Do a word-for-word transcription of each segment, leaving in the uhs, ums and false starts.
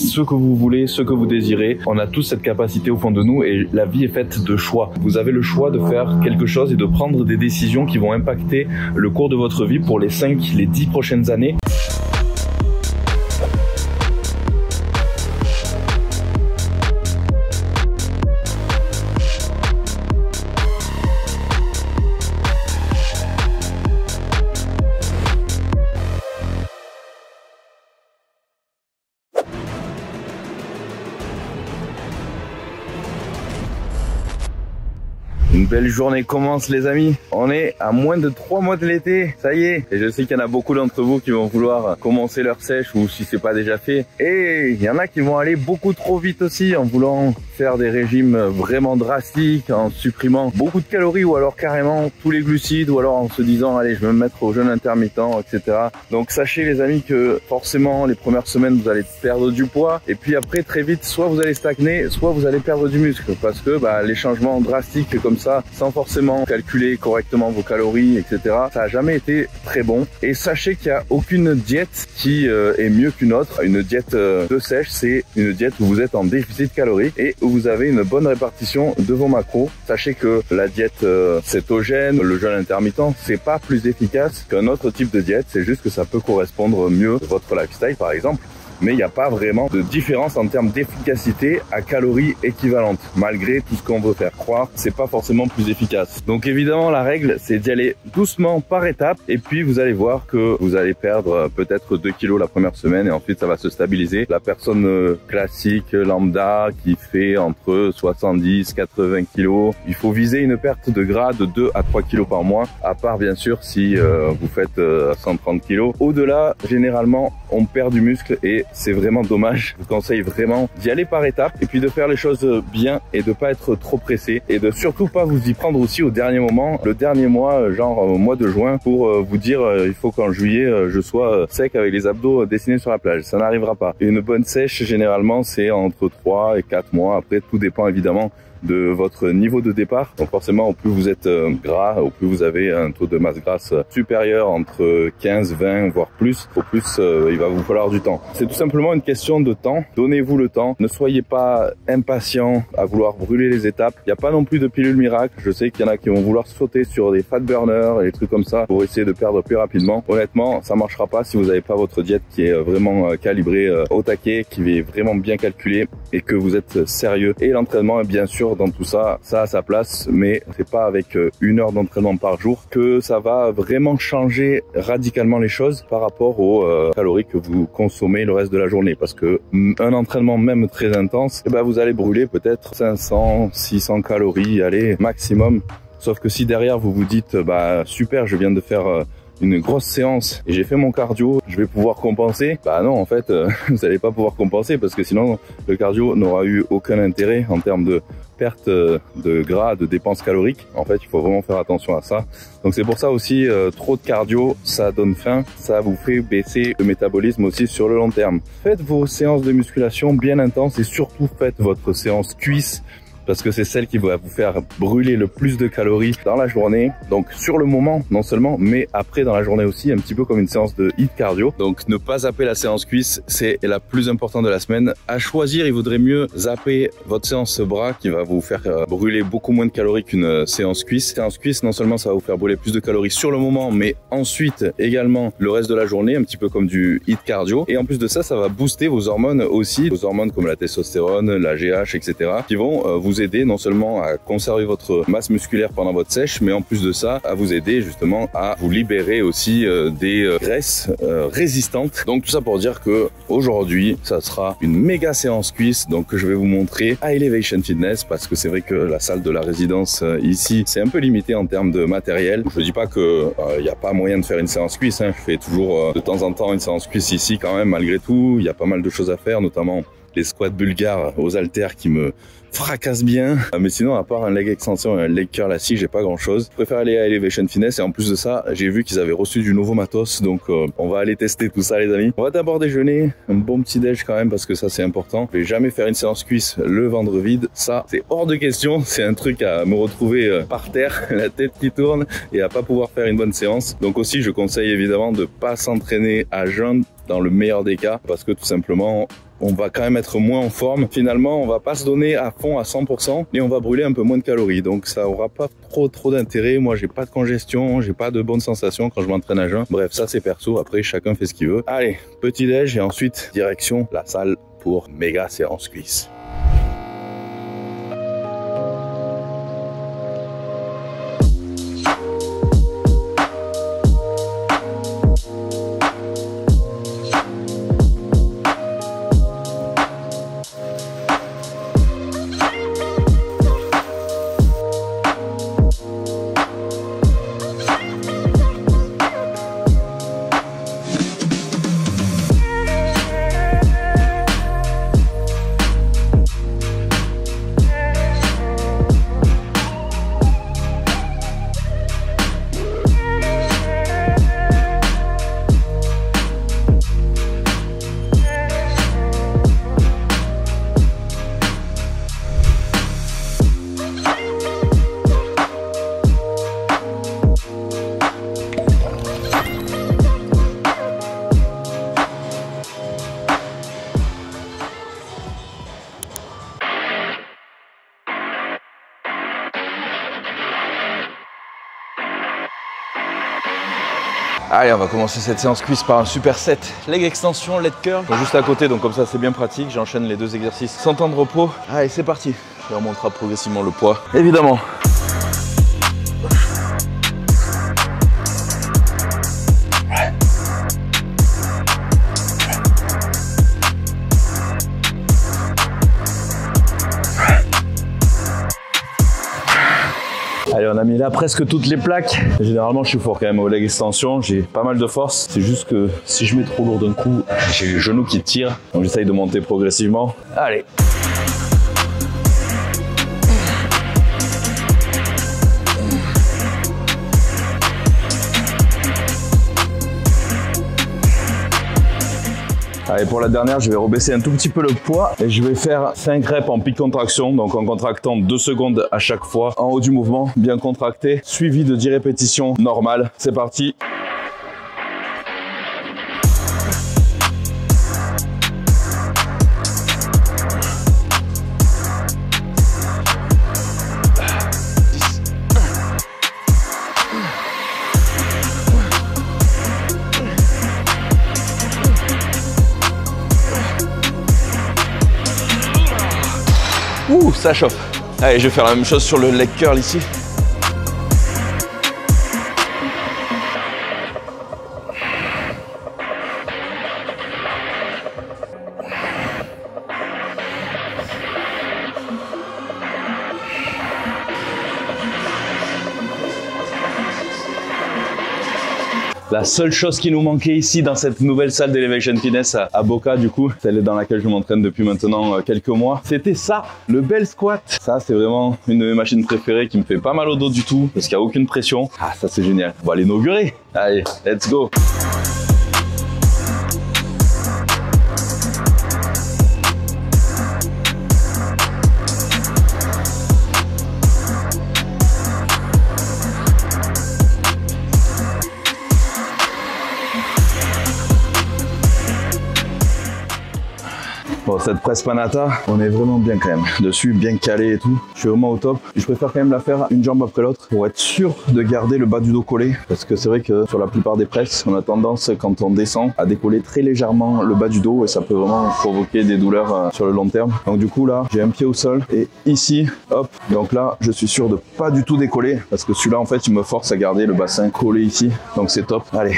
ce que vous voulez, ce que vous désirez. On a tous cette capacité au fond de nous et la vie est faite de choix. Vous avez le choix de faire quelque chose et de prendre des décisions qui vont impacter le cours de votre vie pour les cinq, les dix prochaines années. Une belle journée commence les amis, on est à moins de trois mois de l'été, ça y est. Et je sais qu'il y en a beaucoup d'entre vous qui vont vouloir commencer leur sèche ou si c'est pas déjà fait. Et il y en a qui vont aller beaucoup trop vite aussi en voulant faire des régimes vraiment drastiques, en supprimant beaucoup de calories ou alors carrément tous les glucides ou alors en se disant allez je vais me mettre au jeûne intermittent, et cetera. Donc sachez les amis que forcément les premières semaines vous allez perdre du poids et puis après très vite soit vous allez stagner, soit vous allez perdre du muscle parce que bah, les changements drastiques comme ça, sans forcément calculer correctement vos calories, et cetera. Ça n'a jamais été très bon. Et sachez qu'il n'y a aucune diète qui euh, est mieux qu'une autre. Une diète euh, de sèche, c'est une diète où vous êtes en déficit calorique et où vous avez une bonne répartition de vos macros. Sachez que la diète euh, cétogène, le jeûne intermittent, c'est pas plus efficace qu'un autre type de diète. C'est juste que ça peut correspondre mieux à votre lifestyle, par exemple. Mais il n'y a pas vraiment de différence en termes d'efficacité à calories équivalentes. Malgré tout ce qu'on veut faire croire, c'est pas forcément plus efficace. Donc évidemment, la règle, c'est d'y aller doucement par étapes. Et puis, vous allez voir que vous allez perdre peut-être deux kilos la première semaine et ensuite, ça va se stabiliser. La personne classique, lambda, qui fait entre soixante-dix et quatre-vingts kilos, il faut viser une perte de gras de deux à trois kilos par mois. À part, bien sûr, si euh, vous faites euh, cent trente kilos. Au-delà, généralement, on perd du muscle et c'est vraiment dommage. Je vous conseille vraiment d'y aller par étapes et puis de faire les choses bien et de pas être trop pressé et de surtout pas vous y prendre aussi au dernier moment, le dernier mois, genre au mois de juin, pour vous dire il faut qu'en juillet je sois sec avec les abdos dessinés sur la plage. Ça n'arrivera pas. Et une bonne sèche généralement c'est entre trois et quatre mois. Après tout dépend évidemment de votre niveau de départ. Donc forcément, au plus vous êtes gras, au plus vous avez un taux de masse grasse supérieur entre quinze, vingt, voire plus, au plus euh, il va vous falloir du temps. C'est tout simplement une question de temps. Donnez-vous le temps. Ne soyez pas impatient à vouloir brûler les étapes. Il n'y a pas non plus de pilule miracle. Je sais qu'il y en a qui vont vouloir sauter sur des fat burners et des trucs comme ça pour essayer de perdre plus rapidement. Honnêtement, ça marchera pas si vous n'avez pas votre diète qui est vraiment calibrée au taquet, qui est vraiment bien calculée et que vous êtes sérieux. Et l'entraînement, bien sûr, dans tout ça, ça a sa place, mais c'est pas avec une heure d'entraînement par jour que ça va vraiment changer radicalement les choses par rapport aux euh, calories que vous consommez le reste de la journée. Parce que un entraînement même très intense, eh ben vous allez brûler peut-être cinq cents, six cents calories, allez, maximum. Sauf que si derrière vous vous dites, bah super, je viens de faire euh, une grosse séance et j'ai fait mon cardio, je vais pouvoir compenser. Bah non, en fait, euh, vous n'allez pas pouvoir compenser parce que sinon le cardio n'aura eu aucun intérêt en termes de perte de gras, de dépenses caloriques. En fait, il faut vraiment faire attention à ça. Donc c'est pour ça aussi, euh, trop de cardio, ça donne faim, ça vous fait baisser le métabolisme aussi sur le long terme. Faites vos séances de musculation bien intenses et surtout faites votre séance cuisse, parce que c'est celle qui va vous faire brûler le plus de calories dans la journée. Donc sur le moment, non seulement, mais après dans la journée aussi, un petit peu comme une séance de hit cardio. Donc ne pas zapper la séance cuisse, c'est la plus importante de la semaine. À choisir, il vaudrait mieux zapper votre séance bras qui va vous faire brûler beaucoup moins de calories qu'une séance cuisse. Séance cuisse, non seulement ça va vous faire brûler plus de calories sur le moment, mais ensuite également le reste de la journée, un petit peu comme du hit cardio. Et en plus de ça, ça va booster vos hormones aussi, vos hormones comme la testostérone, la G H, et cetera, qui vont vous aider non seulement à conserver votre masse musculaire pendant votre sèche, mais en plus de ça, à vous aider justement à vous libérer aussi euh, des euh, graisses euh, résistantes. Donc tout ça pour dire que aujourd'hui, ça sera une méga séance cuisse, donc que je vais vous montrer à Elevation Fitness, parce que c'est vrai que la salle de la résidence euh, ici, c'est un peu limité en termes de matériel. Je dis pas que il euh, n'y a pas moyen de faire une séance cuisse, hein. Je fais toujours euh, de temps en temps une séance cuisse ici quand même, malgré tout. Il y a pas mal de choses à faire, notamment les squats bulgares aux haltères qui me fracasse bien, mais sinon à part un leg extension et un leg curl assis, j'ai pas grand chose. Je préfère aller à Elevation Fitness et en plus de ça, j'ai vu qu'ils avaient reçu du nouveau matos, donc euh, on va aller tester tout ça les amis. On va d'abord déjeuner, un bon petit déj quand même parce que ça c'est important. Je vais jamais faire une séance cuisse le ventre vide, ça c'est hors de question, c'est un truc à me retrouver euh, par terre, la tête qui tourne et à pas pouvoir faire une bonne séance. Donc aussi je conseille évidemment de pas s'entraîner à jeun dans le meilleur des cas, parce que tout simplement on va quand même être moins en forme. Finalement, on va pas se donner à fond à cent pour cent, mais on va brûler un peu moins de calories. Donc ça aura pas trop trop d'intérêt. Moi, j'ai pas de congestion, j'ai pas de bonnes sensations quand je m'entraîne à jeun. Bref, ça c'est perso. Après, chacun fait ce qu'il veut. Allez, petit déj et ensuite direction la salle pour méga séance cuisse. Allez, on va commencer cette séance cuisse par un super set leg extension, leg curl. Donc juste à côté, donc comme ça c'est bien pratique. J'enchaîne les deux exercices sans temps de repos. Allez, c'est parti. Et on montera progressivement le poids, évidemment. Allez, on a mis là presque toutes les plaques. Généralement, je suis fort quand même au leg extension. J'ai pas mal de force. C'est juste que si je mets trop lourd d'un coup, j'ai les genoux qui tirent. Donc j'essaye de monter progressivement. Allez. Allez, pour la dernière, je vais rebaisser un tout petit peu le poids et je vais faire cinq reps en pic contraction, donc en contractant deux secondes à chaque fois en haut du mouvement, bien contracté, suivi de dix répétitions normales. C'est parti. Ouh, ça chauffe. Allez, je vais faire la même chose sur le leg curl ici. La seule chose qui nous manquait ici dans cette nouvelle salle d'Elevation Fitness à, à Boca, du coup, celle dans laquelle je m'entraîne depuis maintenant euh, quelques mois, c'était ça, le bel squat. Ça, c'est vraiment une de mes machines préférées qui me fait pas mal au dos du tout, parce qu'il n'y a aucune pression. Ah, ça c'est génial. On va l'inaugurer. Allez, let's go. Bon, cette presse panata, on est vraiment bien quand même. Dessus, bien calé et tout. Je suis vraiment au top. Je préfère quand même la faire une jambe après l'autre pour être sûr de garder le bas du dos collé. Parce que c'est vrai que sur la plupart des presses, on a tendance, quand on descend, à décoller très légèrement le bas du dos et ça peut vraiment provoquer des douleurs sur le long terme. Donc du coup là, j'ai un pied au sol et ici, hop. Donc là, je suis sûr de pas du tout décoller parce que celui-là, en fait, il me force à garder le bassin collé ici. Donc c'est top. Allez.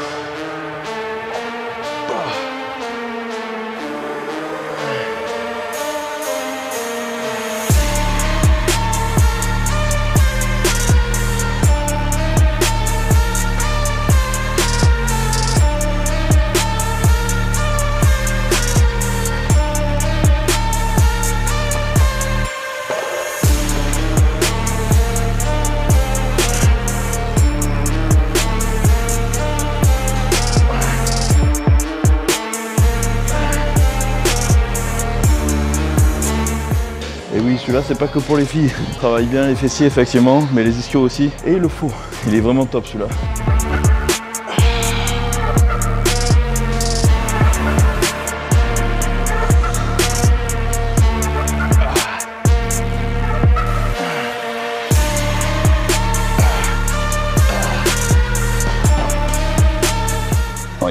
Et oui, celui-là, c'est pas que pour les filles. Il travaille bien les fessiers, effectivement, mais les ischios aussi. Et le four. Il est vraiment top, celui-là.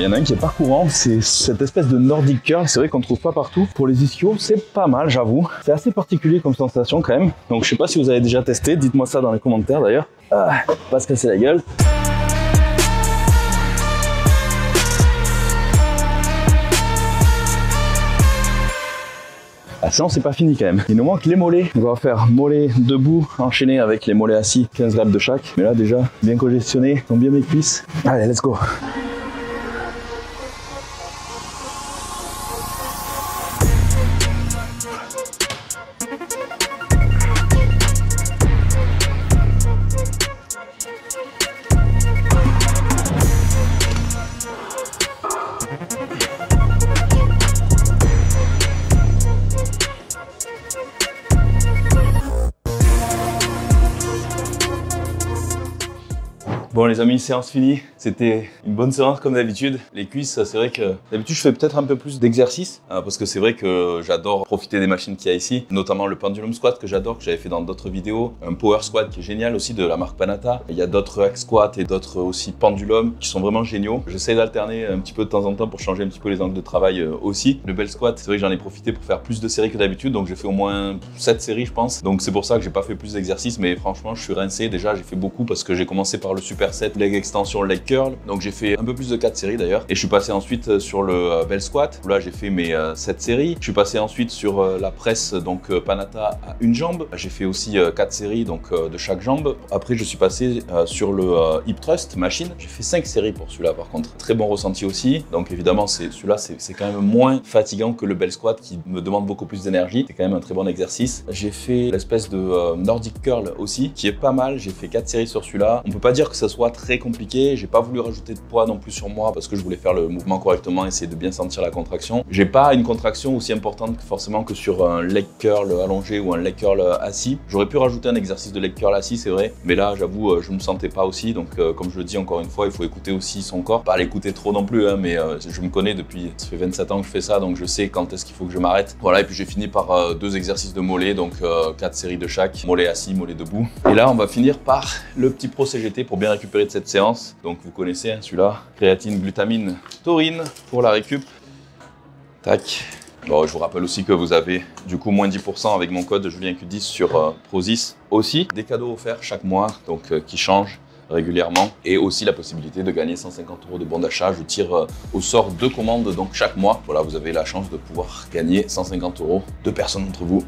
en a un qui est pas courant, c'est cette espèce de Nordic Curl. C'est vrai qu'on ne trouve pas partout. Pour les ischios, c'est pas mal, j'avoue. C'est assez particulier comme sensation quand même. Donc je sais pas si vous avez déjà testé, dites-moi ça dans les commentaires d'ailleurs. Ah, pas se casser la gueule. La séance c'est pas fini quand même. Il nous manque les mollets. On va faire mollets debout, enchaîné avec les mollets assis, quinze reps de chaque. Mais là déjà, bien congestionné, sont bien mes cuisses. Allez, let's go. Bon les amis, séance finie. C'était une bonne séance comme d'habitude. Les cuisses, c'est vrai que d'habitude je fais peut-être un peu plus d'exercice euh, parce que c'est vrai que j'adore profiter des machines qu'il y a ici, notamment le pendulum squat que j'adore, que j'avais fait dans d'autres vidéos, un power squat qui est génial aussi de la marque Panatta. Il y a d'autres hack squats et d'autres aussi pendulums qui sont vraiment géniaux. J'essaie d'alterner un petit peu de temps en temps pour changer un petit peu les angles de travail euh, aussi. Le bell squat, c'est vrai que j'en ai profité pour faire plus de séries que d'habitude, donc j'ai fait au moins sept séries je pense. Donc c'est pour ça que j'ai pas fait plus d'exercices, mais franchement je suis rincé. Déjà j'ai fait beaucoup parce que j'ai commencé par le superset, leg extension, leg curl. Donc j'ai fait un peu plus de quatre séries d'ailleurs. Et je suis passé ensuite sur le bell squat. Là j'ai fait mes euh, sept séries. Je suis passé ensuite sur euh, la presse, donc euh, Panatta à une jambe. J'ai fait aussi euh, quatre séries donc euh, de chaque jambe. Après je suis passé euh, sur le euh, hip thrust machine. J'ai fait cinq séries pour celui-là par contre. Très bon ressenti aussi. Donc évidemment c'est celui-là c'est quand même moins fatigant que le bell squat qui me demande beaucoup plus d'énergie. C'est quand même un très bon exercice. J'ai fait l'espèce de euh, Nordic curl aussi qui est pas mal. J'ai fait quatre séries sur celui-là. On peut pas dire que ça soit très compliqué. J'ai pas voulu rajouter de poids non plus sur moi parce que je voulais faire le mouvement correctement, essayer de bien sentir la contraction. J'ai pas une contraction aussi importante que forcément que sur un leg curl allongé ou un leg curl assis. J'aurais pu rajouter un exercice de leg curl assis, c'est vrai, mais là j'avoue je me sentais pas aussi. Donc euh, comme je le dis encore une fois, il faut écouter aussi son corps, pas l'écouter trop non plus, hein, mais euh, je me connais depuis, ça fait vingt-sept ans que je fais ça, donc je sais quand est-ce qu'il faut que je m'arrête. Voilà, et puis j'ai fini par euh, deux exercices de mollet, donc euh, quatre séries de chaque, mollet assis, mollet debout. Et là on va finir par le petit pro C G T pour bien récupérer de cette séance. Donc vous connaissez hein, celui-là, créatine, glutamine, taurine pour la récup. Tac. Bon, je vous rappelle aussi que vous avez du coup moins dix pour cent avec mon code Julien Q dix sur euh, Prozis aussi. Des cadeaux offerts chaque mois, donc euh, qui changent régulièrement, et aussi la possibilité de gagner cent cinquante euros de bon d'achat. Je tire euh, au sort deux commandes donc chaque mois. Voilà, vous avez la chance de pouvoir gagner cent cinquante euros. Deux personnes d'entre vous.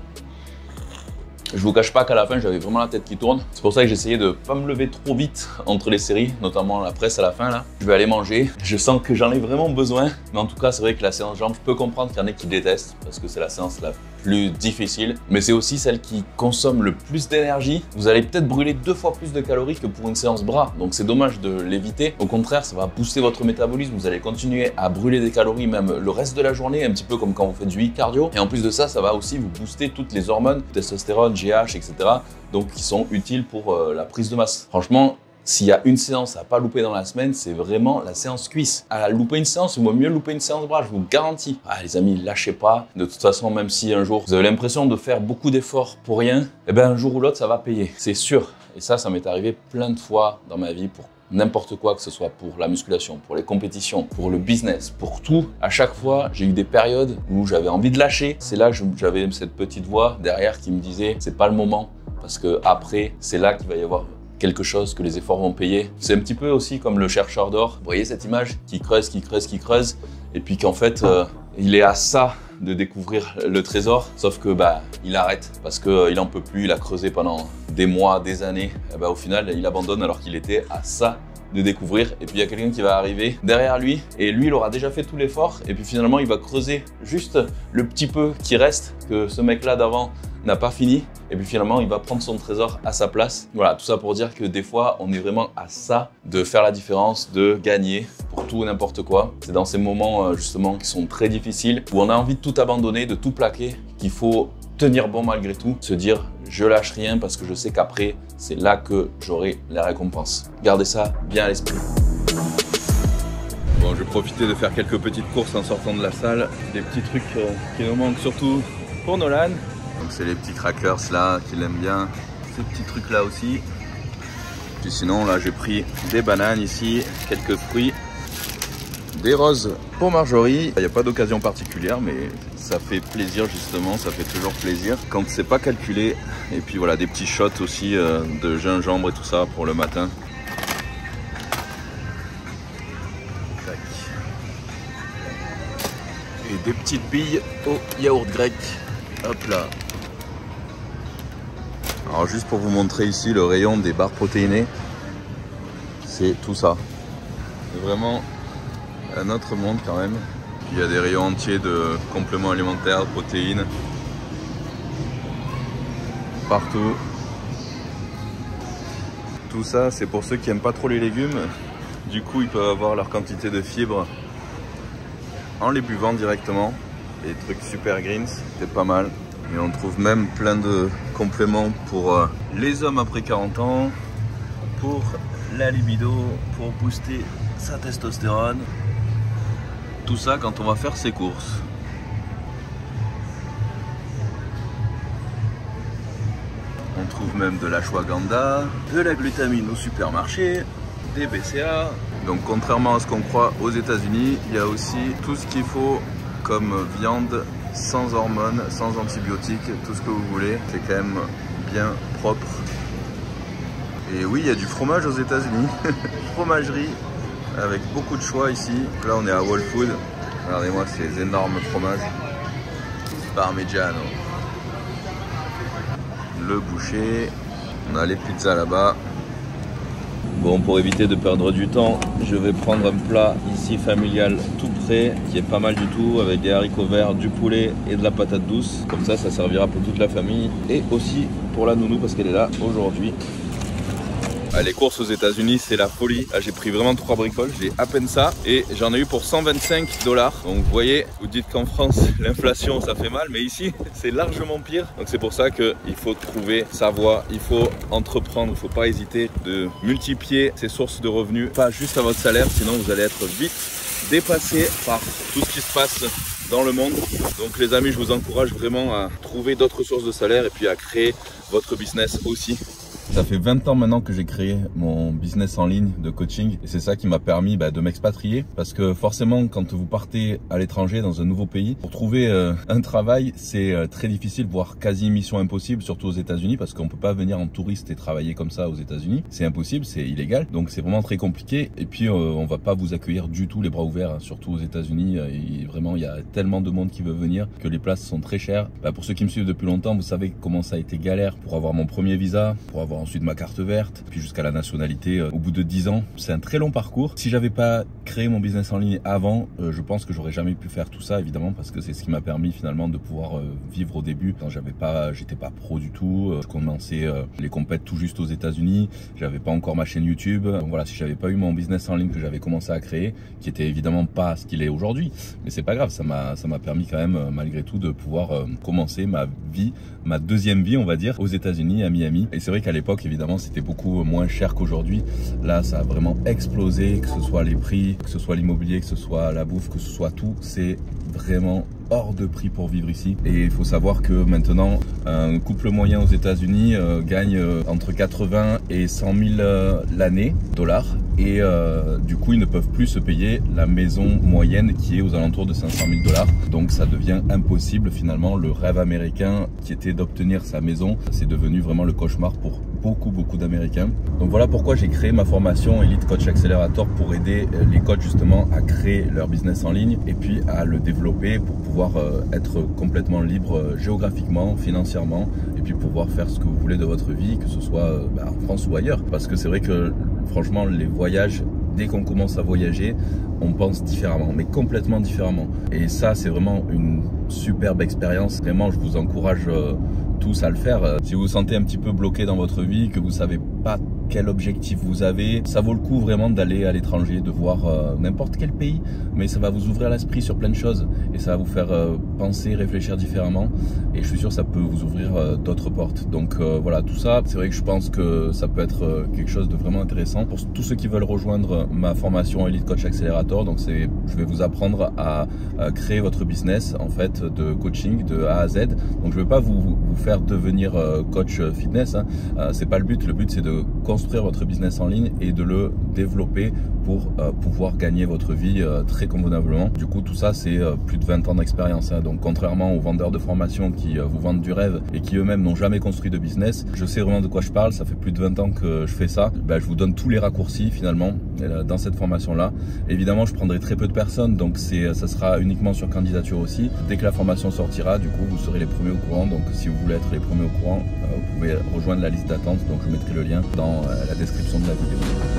Je vous cache pas qu'à la fin, j'avais vraiment la tête qui tourne. C'est pour ça que j'essayais de pas me lever trop vite entre les séries, notamment la presse à la fin là. Je vais aller manger. Je sens que j'en ai vraiment besoin. Mais en tout cas, c'est vrai que la séance jambes, je peux comprendre qu'il y en a qui détestent parce que c'est la séance la plus difficile. Mais c'est aussi celle qui consomme le plus d'énergie. Vous allez peut-être brûler deux fois plus de calories que pour une séance bras. Donc c'est dommage de l'éviter. Au contraire, ça va booster votre métabolisme. Vous allez continuer à brûler des calories même le reste de la journée, un petit peu comme quand vous faites du cardio. Et en plus de ça, ça va aussi vous booster toutes les hormones, testostérone, G H, et cetera. Donc qui sont utiles pour euh, la prise de masse. Franchement, s'il y a une séance à pas louper dans la semaine, c'est vraiment la séance cuisse. À louper une séance, il vaut mieux louper une séance bras, je vous garantis. Ah les amis, lâchez pas. De toute façon, même si un jour vous avez l'impression de faire beaucoup d'efforts pour rien, eh ben un jour ou l'autre, ça va payer. C'est sûr. Et ça, ça m'est arrivé plein de fois dans ma vie pour n'importe quoi, que ce soit pour la musculation, pour les compétitions, pour le business, pour tout. À chaque fois, j'ai eu des périodes où j'avais envie de lâcher. C'est là que j'avais cette petite voix derrière qui me disait c'est pas le moment parce que après, c'est là qu'il va y avoir quelque chose que les efforts vont payer. C'est un petit peu aussi comme le chercheur d'or. Vous voyez cette image qui creuse, qui creuse, qui creuse, et puis qu'en fait, euh, il est à ça de découvrir le trésor, sauf que bah il arrête parce que euh, il en peut plus. Il a creusé pendant des mois, des années. Et bah, au final, il abandonne alors qu'il était à ça de découvrir. Et puis il y a quelqu'un qui va arriver derrière lui et lui, il aura déjà fait tout l'effort. Et puis finalement, il va creuser juste le petit peu qui reste que ce mec-là d'avant n'a pas fini. Et puis finalement, il va prendre son trésor à sa place. Voilà, tout ça pour dire que des fois, on est vraiment à ça de faire la différence, de gagner pour tout et n'importe quoi. C'est dans ces moments justement qui sont très difficiles, où on a envie de tout abandonner, de tout plaquer, qu'il faut tenir bon malgré tout, se dire je lâche rien parce que je sais qu'après, c'est là que j'aurai la récompense. Gardez ça bien à l'esprit. Bon, je vais profiter de faire quelques petites courses en sortant de la salle. Des petits trucs euh, qui nous manquent surtout pour Nolan. Donc c'est les petits crackers là qu'il aime bien, ces petits trucs là aussi. Puis sinon là j'ai pris des bananes ici, quelques fruits, des roses pour Marjorie. Il n'y a pas d'occasion particulière, mais ça fait plaisir justement, ça fait toujours plaisir quand c'est pas calculé. Et puis voilà, des petits shots aussi euh, de gingembre et tout ça pour le matin. Tac. Et des petites billes au yaourt grec. Hop là. Alors juste pour vous montrer ici le rayon des barres protéinées, c'est tout ça. C'est vraiment un autre monde quand même. Il y a des rayons entiers de compléments alimentaires, de protéines, partout. Tout ça c'est pour ceux qui n'aiment pas trop les légumes. Du coup ils peuvent avoir leur quantité de fibres en les buvant directement. Des trucs super greens, c'est pas mal. Et on trouve même plein de compléments pour euh, les hommes après quarante ans, pour la libido, pour booster sa testostérone. Tout ça quand on va faire ses courses. On trouve même de l'ashwagandha, de la glutamine au supermarché, des B C A. Donc contrairement à ce qu'on croit aux États-Unis, il y a aussi tout ce qu'il faut comme viande, sans hormones, sans antibiotiques, tout ce que vous voulez. C'est quand même bien propre. Et oui, il y a du fromage aux États-Unis. Fromagerie avec beaucoup de choix ici. Là, on est à Whole Foods. Regardez-moi ces énormes fromages. Parmigiano. Le boucher. On a les pizzas là-bas. Bon, pour éviter de perdre du temps, je vais prendre un plat ici familial tout prêt, qui est pas mal du tout, avec des haricots verts, du poulet et de la patate douce. Comme ça, ça servira pour toute la famille et aussi pour la nounou parce qu'elle est là aujourd'hui. Ah, les courses aux États-Unis, c'est la folie. Là, j'ai pris vraiment trois bricoles, j'ai à peine ça et j'en ai eu pour cent vingt-cinq dollars. Donc vous voyez, vous dites qu'en France, l'inflation ça fait mal, mais ici, c'est largement pire. Donc c'est pour ça qu'il faut trouver sa voie, il faut entreprendre, il ne faut pas hésiter de multiplier ses sources de revenus, pas juste à votre salaire, sinon vous allez être vite dépassé par tout ce qui se passe dans le monde. Donc les amis, je vous encourage vraiment à trouver d'autres sources de salaire et puis à créer votre business aussi. Ça fait vingt ans maintenant que j'ai créé mon business en ligne de coaching et c'est ça qui m'a permis bah, de m'expatrier parce que forcément quand vous partez à l'étranger dans un nouveau pays, pour trouver euh, un travail c'est euh, très difficile, voire quasi mission impossible, surtout aux États-Unis parce qu'on peut pas venir en touriste et travailler comme ça aux États-Unis, c'est impossible, c'est illégal, donc c'est vraiment très compliqué et puis euh, on va pas vous accueillir du tout les bras ouverts, hein, surtout aux États-Unis. Et vraiment il y a tellement de monde qui veut venir que les places sont très chères. Bah, pour ceux qui me suivent depuis longtemps, vous savez comment ça a été galère pour avoir mon premier visa, pour avoir ensuite ma carte verte, puis jusqu'à la nationalité euh, au bout de dix ans. C'est un très long parcours. Si j'avais pas créé mon business en ligne avant, euh, je pense que j'aurais jamais pu faire tout ça évidemment parce que c'est ce qui m'a permis finalement de pouvoir euh, vivre au début quand j'avais pas, j'étais pas pro du tout. Euh, je commençais euh, les compètes tout juste aux États-Unis. J'avais pas encore ma chaîne YouTube. Donc voilà, si j'avais pas eu mon business en ligne que j'avais commencé à créer, qui était évidemment pas ce qu'il est aujourd'hui, mais c'est pas grave, ça m'a ça m'a permis quand même malgré tout de pouvoir euh, commencer ma vie, ma deuxième vie on va dire aux États-Unis à Miami. Et c'est vrai qu'à l'époque évidemment c'était beaucoup moins cher qu'aujourd'hui. Là ça a vraiment explosé, que ce soit les prix, que ce soit l'immobilier, que ce soit la bouffe, que ce soit tout, c'est vraiment hors de prix pour vivre ici. Et il faut savoir que maintenant un couple moyen aux États-Unis euh, gagne euh, entre quatre-vingts et cent mille euh, l'année dollars et euh, du coup ils ne peuvent plus se payer la maison moyenne qui est aux alentours de cinq cent mille dollars. Donc ça devient impossible finalement. Le rêve américain qui était d'obtenir sa maison, c'est devenu vraiment le cauchemar pour beaucoup beaucoup d'Américains. Donc voilà pourquoi j'ai créé ma formation Elite Coach Accelerator, pour aider les coachs justement à créer leur business en ligne et puis à le développer pour pouvoir euh, être complètement libre euh, géographiquement, financièrement et puis pouvoir faire ce que vous voulez de votre vie, que ce soit euh, bah, en France ou ailleurs. Parce que c'est vrai que franchement les voyages, dès qu'on commence à voyager, on pense différemment, mais complètement différemment. Et ça c'est vraiment une superbe expérience. Vraiment je vous encourage euh, tous à le faire. Si vous vous sentez un petit peu bloqué dans votre vie, que vous savez pas quel objectif vous avez, ça vaut le coup vraiment d'aller à l'étranger, de voir euh, n'importe quel pays, mais ça va vous ouvrir l'esprit sur plein de choses et ça va vous faire euh, penser, réfléchir différemment et je suis sûr que ça peut vous ouvrir euh, d'autres portes. Donc euh, voilà, tout ça, c'est vrai que je pense que ça peut être euh, quelque chose de vraiment intéressant pour tous ceux qui veulent rejoindre ma formation Elite Coach Accelerator. Donc c'est, je vais vous apprendre à, à créer votre business en fait de coaching de A à Z. Donc je ne vais pas vous, vous faire devenir euh, coach fitness, hein. euh, c'est pas le but. Le but c'est de construire votre business en ligne et de le développer pour euh, pouvoir gagner votre vie euh, très convenablement. Du coup, tout ça, c'est euh, plus de vingt ans d'expérience. Hein. Donc, contrairement aux vendeurs de formation qui euh, vous vendent du rêve et qui eux-mêmes n'ont jamais construit de business, je sais vraiment de quoi je parle. Ça fait plus de vingt ans que je fais ça. Ben, je vous donne tous les raccourcis finalement euh, dans cette formation-là. Évidemment, je prendrai très peu de personnes, donc c'est, ça sera uniquement sur candidature aussi. Dès que la formation sortira, du coup, vous serez les premiers au courant. Donc, si vous voulez être les premiers au courant, euh, vous pouvez rejoindre la liste d'attente. Donc, je mettrai le lien dans euh, la description de la vidéo.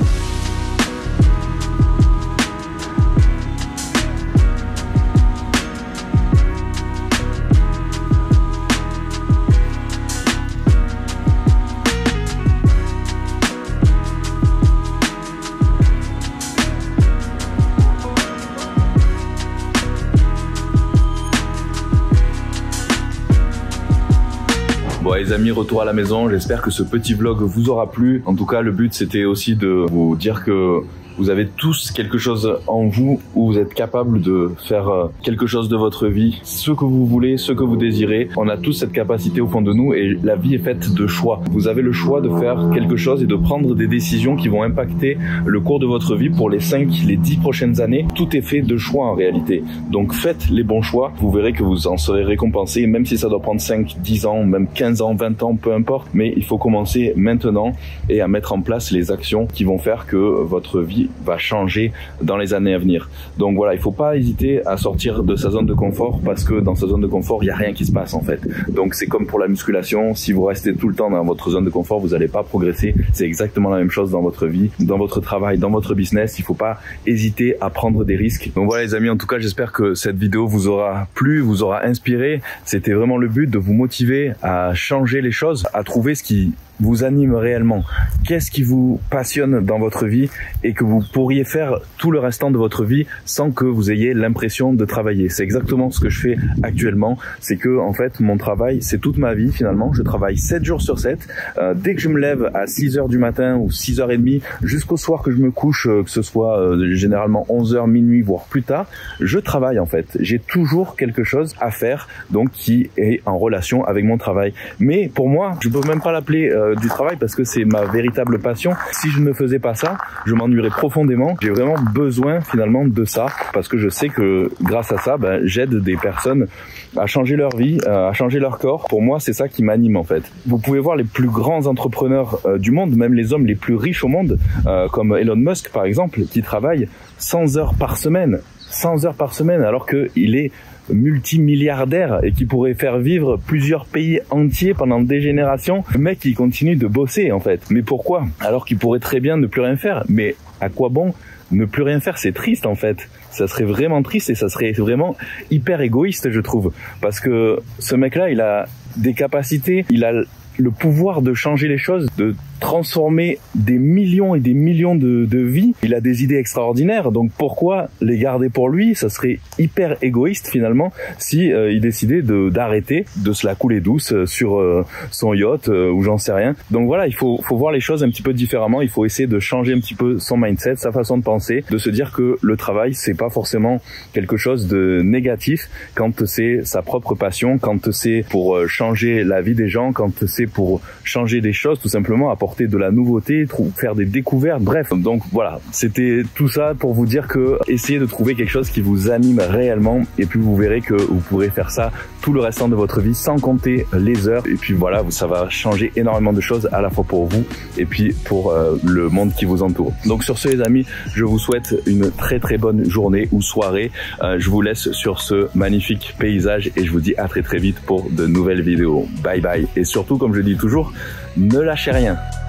Bon les amis, retour à la maison, j'espère que ce petit vlog vous aura plu. En tout cas, le but c'était aussi de vous dire que vous avez tous quelque chose en vous où vous êtes capable de faire quelque chose de votre vie, ce que vous voulez, ce que vous désirez. On a tous cette capacité au fond de nous et la vie est faite de choix. Vous avez le choix de faire quelque chose et de prendre des décisions qui vont impacter le cours de votre vie pour les cinq, les dix prochaines années. Tout est fait de choix en réalité. Donc faites les bons choix, vous verrez que vous en serez récompensé, même si ça doit prendre cinq, dix ans, même quinze ans, vingt ans, peu importe. Mais il faut commencer maintenant et à mettre en place les actions qui vont faire que votre vie va changer dans les années à venir. Donc voilà, il faut pas hésiter à sortir de sa zone de confort parce que dans sa zone de confort, il n'y a rien qui se passe en fait. Donc c'est comme pour la musculation, si vous restez tout le temps dans votre zone de confort, vous n'allez pas progresser. C'est exactement la même chose dans votre vie, dans votre travail, dans votre business. Il faut pas hésiter à prendre des risques. Donc voilà les amis, en tout cas, j'espère que cette vidéo vous aura plu, vous aura inspiré. C'était vraiment le but de vous motiver à changer les choses, à trouver ce qui vous anime réellement. Qu'est-ce qui vous passionne dans votre vie et que vous pourriez faire tout le restant de votre vie sans que vous ayez l'impression de travailler. C'est exactement ce que je fais actuellement. C'est que en fait mon travail c'est toute ma vie finalement. Je travaille sept jours sur sept. Euh, dès que je me lève à six heures du matin ou six heures trente jusqu'au soir que je me couche, euh, que ce soit euh, généralement onze heures, minuit voire plus tard, je travaille en fait. J'ai toujours quelque chose à faire donc qui est en relation avec mon travail. Mais pour moi, je peux même pas l'appeler euh, du travail parce que c'est ma véritable passion. Si je ne faisais pas ça, je m'ennuierais profondément. J'ai vraiment besoin finalement de ça parce que je sais que grâce à ça, ben, j'aide des personnes à changer leur vie, à changer leur corps. Pour moi, c'est ça qui m'anime en fait. Vous pouvez voir les plus grands entrepreneurs euh, du monde, même les hommes les plus riches au monde, euh, comme Elon Musk par exemple, qui travaille cent heures par semaine. cent heures par semaine alors qu'il est multimilliardaire et qui pourrait faire vivre plusieurs pays entiers pendant des générations. Le mec il continue de bosser en fait. Mais pourquoi? Alors qu'il pourrait très bien ne plus rien faire. Mais à quoi bon ne plus rien faire? C'est triste en fait. Ça serait vraiment triste et ça serait vraiment hyper égoïste je trouve. Parce que ce mec là il a des capacités, il a le pouvoir de changer les choses, de transformer des millions et des millions de, de vies. Il a des idées extraordinaires, donc pourquoi les garder pour lui? Ça serait hyper égoïste finalement si euh, il décidait de d'arrêter de se la couler douce sur euh, son yacht euh, ou j'en sais rien. Donc voilà, il faut, faut voir les choses un petit peu différemment. Il faut essayer de changer un petit peu son mindset, sa façon de penser, de se dire que le travail c'est pas forcément quelque chose de négatif quand c'est sa propre passion, quand c'est pour changer la vie des gens, quand c'est pour changer des choses, tout simplement apporter de la nouveauté, faire des découvertes, bref. Donc voilà, c'était tout ça pour vous dire que essayez de trouver quelque chose qui vous anime réellement et puis vous verrez que vous pourrez faire ça tout le restant de votre vie sans compter les heures. Et puis voilà, ça va changer énormément de choses à la fois pour vous et puis pour euh, le monde qui vous entoure. Donc sur ce les amis, je vous souhaite une très très bonne journée ou soirée. Euh, je vous laisse sur ce magnifique paysage et je vous dis à très très vite pour de nouvelles vidéos. Bye bye. Et surtout, comme je dis toujours, ne lâchez rien.